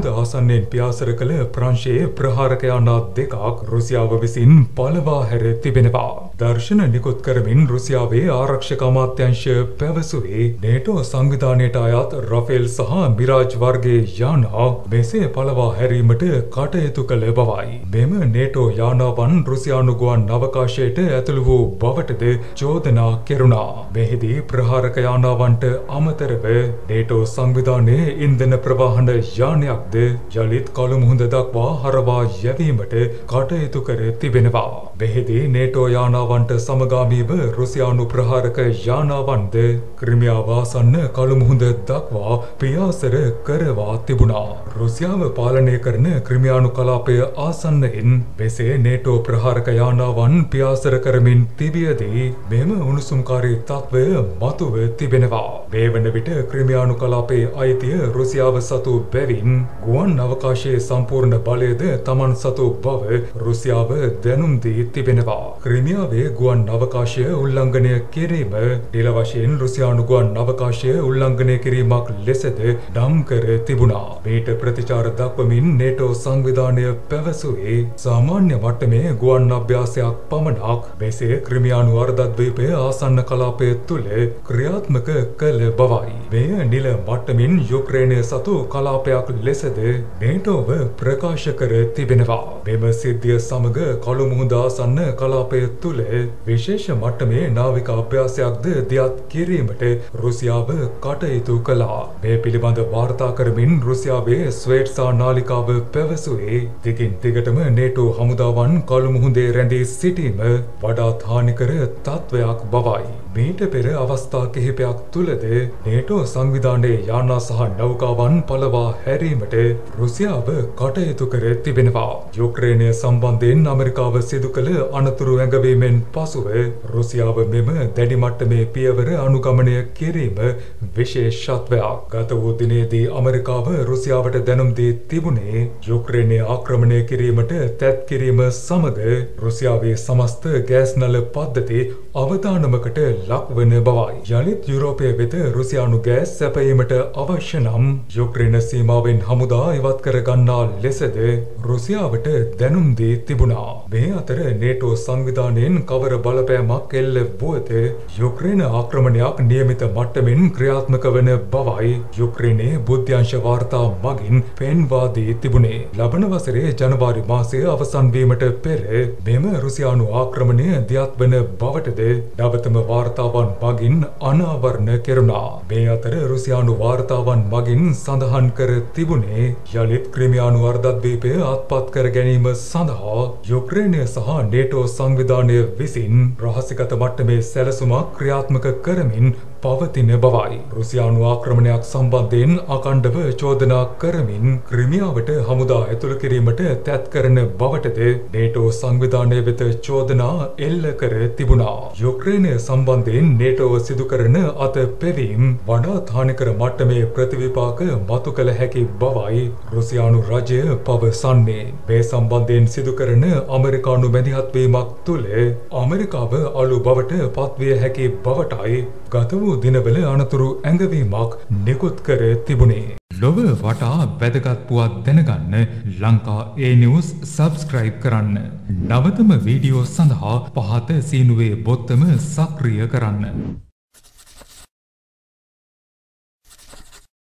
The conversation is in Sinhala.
මුහුද ආසන්නයෙන් පියාසර කළ ප්‍රංශයේ ප්‍රහාරක යානා දෙකක් රුසියාව විසින් පළවා හැර තිබෙනවා. දර්ශන නිකුත් කරමින් රුසියාවේ ආරක්ෂක අමාත්‍යාංශ පැවසුවේ නේටෝ සංවිධානයට අයත් රෆේල් සහ මිරාජ් වර්ගයේ යානා මෙසේ පළවා හැරීමට කටයුතු කළ බවයි. මෙම නේටෝ යානාවන් රුසියානු ගුවන් අවකාශයට ඇතුළු වූ බවටද චෝදනා කෙරුණා. මෙහිදී ප්‍රහාරක යානාවන්ට අමතරව නේටෝ සංවිධානයේ ඉන්ධන ප්‍රවාහන යානයක්ද යළිත් කළු මුහුද දක්වා හරවා යැවීමට කටයුතු කර තිබෙනවා. මෙහිදී නේටෝ යානාවන්ට සමගාමීව රුසියානු ප්‍රහාරක යානාවන්ද ක්‍රිමියාව ආසන්න කළු මුහුද දක්වා පියාසර කරවා තිබුණා. රුසියාව පාලනය කරන ක්‍රිමියානු කලාපය ආසන්නයෙන් මෙසේ නේටෝ ප්‍රහාරක යානාවන් පියාසර කරමින් තිබියදී මෙම උණුසුම්කාරී තත්ත්වය මතුව තිබෙනවා. මේ වන විට ක්‍රිමියානු කලාපයේ අයිතිය රුසියාව සතු බැවින් ගුවන් අවකාශයේ සම්පූර්ණ බලයද තමන් සතු බව රුසියාව දැනුම් දී තිබෙනවා. ක්‍රිමියාවේ ගුවන් අවකාශය උල්ලංඝනය කිරීම නිල වශයෙන් රුසියානු ගුවන් අවකාශය උල්ලංඝනය කිරීමක් ලෙසද නම් කර තිබුණා. මේට ප්‍රතිචාර දක්වමින් නේටෝ සංවිධානය පැවසුවේ සාමාන්‍ය මට්ටමේ ගුවන් අභ්‍යාසයක් පමණක් මෙසේ ක්‍රිමියානු අර්ධද්වීපය ආසන්න කලාපය තුළ ක්‍රියාත්මක කළ බවයි. මෙය නිල මට්ටමින් යුක්‍රේනය සතු කලාපයක් ලෙසද නේටෝව ප්‍රකාශ කර තිබෙනවා. මෙම සිද්ධිය සමග කළු මුහුද ආසන්න කලාපය තුළ විශේෂ මට්ටමේ නාවික අභ්‍යාසයක්ද දියත් කිරීමට රුසියාව කටයුතු කළා. මේ පිළිබඳ වාර්තා කරමින් රුසියාවේ ස්වේට්සා නාලිකාව පැවසුවේ දිගින් දිගටම නේටෝ හමුදාවන් කළු මුහුදේ රැඳී සිටීම වඩාත් හානිකර තත්ත්වයක් බවයි. මීට පෙර අවස්ථා කිහිපයක් තුළද නේටෝ සංවිධානයේ යානා සහ නෞකාවන් පළවා හැරීමට රුසියාව කටයුතු කර තිබෙනවා. යුක්‍රේනය සම්බන්ධයෙන් ඇමරිකාව සිදු කළ අනතුරු ඇඟවීමෙන් පසුව රුසියාව මෙම දැඩි මට්ටමේ පියවර අනුගමනය කිරීම විශේෂත්වයක්. ගත වූ දිනේදී ඇමරිකාව රුසියාවට දැනුම් දී තිබුණේ යුක්‍රේනය ආක්‍රමණය කිරීමට තැත් කිරීම සමග රුසියාවේ සමස්ත ගෑස් නල පද්ධති අවදානමකට ලක්වන බවයි. යළිත් යුරෝපය වෙත රුසියානු ගෑස් සැපයීමට අවශ්‍ය නම් යුක්‍රේන සීමාවෙන් හමුදා ඉවත් කර ගන්නා ලෙසද රුසියාවට දැනුම් දී තිබුණා. මේ අතර නේටෝ සංවිධානයෙන් කවර බලපෑමක් එල්ල වුවද යුක්‍රේන ආක්‍රමණයක් නියමිත මට්ටමින් ක්‍රියාත්මක වන බවයි යුක්‍රේනයේ බුද්ධ්‍යංශ වාර්තා මගින් පෙන්වා දී තිබුණේ. ලබන වසරේ ජනවාරි මාසයේ අවසන් වීමට පෙර මෙම රුසියානු ආක්‍රමණය දියත් වන බවටද නවතම වාර්තාවන් මගින් අනාවරණ කෙරුණා. මේ අතර රුසියානු වාර්තාවන් මගින් සඳහන් කර තිබුණේ යළිත් ක්‍රිමියානු අර්ධද්වීපය අත්පත් කර ගැනීම සඳහා යුක්‍රේනය සහ නේටෝ සංවිධානය විසින් රහසිගත මට්ටමේ සැලසුමක් ක්‍රියාත්මක කරමින් පවතින බවයි. රුසියානු ආක්‍රමණයක් සම්බන්ධයෙන් අකණ්ඩව චෝදනා කරමින් ක්‍රිමියාවට හමුදා ඇතුළු කිරීමට තැත් කරන බවටද නේටෝ සංවිධානය වෙත චෝදනා එල්ල කර තිබුණා. යුක්‍රේනය සම්බන්ධයෙන් නේටෝව සිදු කරන අතපෙවීම් වඩාත් හානිකර මට්ටමේ ප්‍රතිවිපාක මතු කළ හැකි බවයි රුසියානු රජය පවසන්නේ. මේ සම්බන්ධයෙන් සිදු කරන ඇමරිකානු මැදිහත්වීමක් තුළ ඇමරිකාව අලු බවට පත්විය හැකි බවටයි ගත වූ දිනවල අනතුරු ඇඟවීමක් නිකුත් කර තිබුණේ. ලොව වටා වැදගත් පුවත් දැනගන්න ලංකා ඒ නිවුස් සබ්ස්ක්‍රයිබ් කරන්න. නවතම වීඩියෝ සඳහා පහත සීනුවේ බොත්තම සක්‍රිය කරන්න.